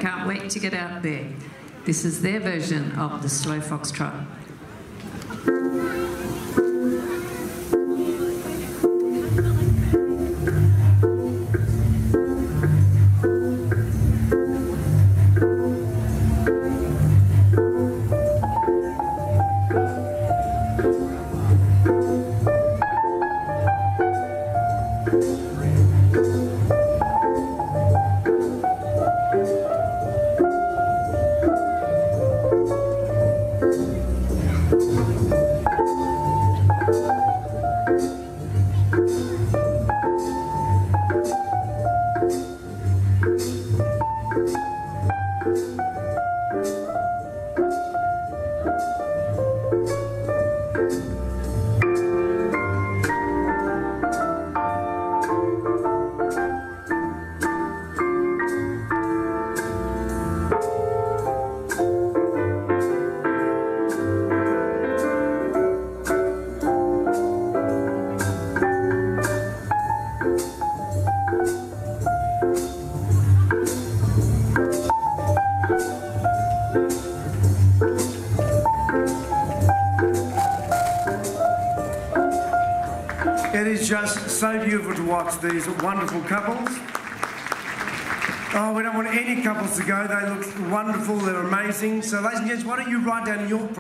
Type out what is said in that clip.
can't wait to get out there. This is their version of the Slow Foxtrot. It is just so beautiful to watch these wonderful couples. Oh, we don't want any couples to go. They look wonderful. They're amazing. So, ladies and gents, why don't you write down your